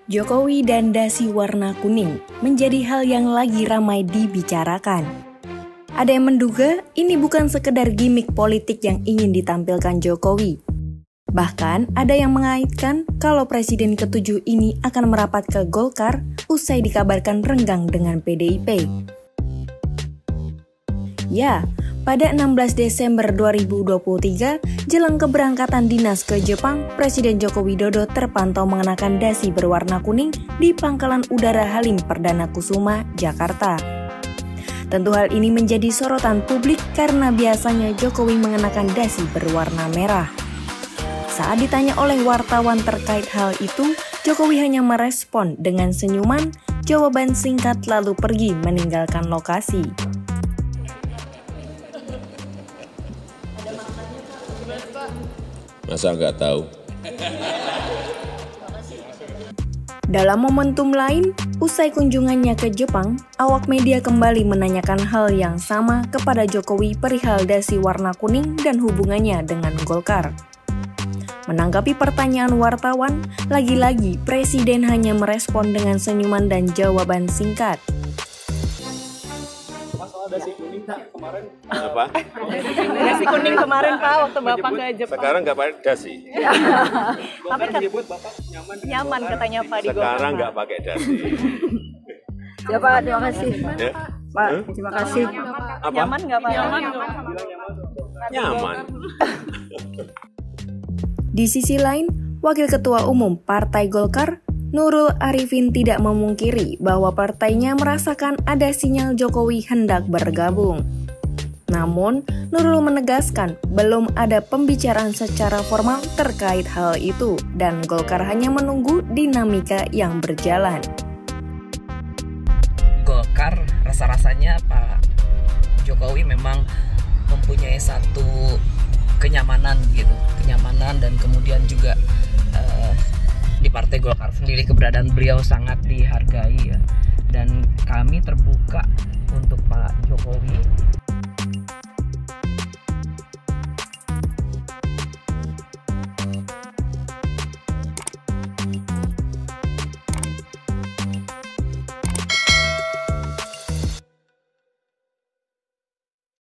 Jokowi dan dasi warna kuning menjadi hal yang lagi ramai dibicarakan. Ada yang menduga ini bukan sekedar gimik politik yang ingin ditampilkan Jokowi. Bahkan ada yang mengaitkan kalau Presiden ke-7 ini akan merapat ke Golkar usai dikabarkan renggang dengan PDIP. Ya, pada 16 Desember 2023, jelang keberangkatan dinas ke Jepang, Presiden Joko Widodo terpantau mengenakan dasi berwarna kuning di Pangkalan Udara Halim Perdana Kusuma, Jakarta. Tentu hal ini menjadi sorotan publik karena biasanya Jokowi mengenakan dasi berwarna merah. Saat ditanya oleh wartawan terkait hal itu, Jokowi hanya merespon dengan senyuman, jawaban singkat lalu pergi meninggalkan lokasi. Masa nggak tahu? Dalam momentum lain, usai kunjungannya ke Jepang, awak media kembali menanyakan hal yang sama kepada Jokowi perihal dasi warna kuning dan hubungannya dengan Golkar. Menanggapi pertanyaan wartawan, lagi-lagi Presiden hanya merespon dengan senyuman dan jawaban singkat. Dasi kuning kemarin Apa? Dasi kuning kemarin Pak waktu Bapak ke Jepang. Sekarang nggak pakai dasi. Tapi menyebut Bapak nyaman katanya Pak di Golkar. Sekarang nggak pakai dasi. Ya Pak, terima kasih. Ya? Pak, terima kasih. Apa? Nyaman nggak Pak? Nyaman. Di sisi lain, Wakil Ketua Umum Partai Golkar, Nurul Arifin tidak memungkiri bahwa partainya merasakan ada sinyal Jokowi hendak bergabung. Namun, Nurul menegaskan belum ada pembicaraan secara formal terkait hal itu dan Golkar hanya menunggu dinamika yang berjalan. Golkar rasa-rasanya Pak Jokowi memang mempunyai satu kenyamanan dan kemudian juga di Partai Golkar sendiri keberadaan beliau sangat dihargai ya. Dan kami terbuka untuk Pak Jokowi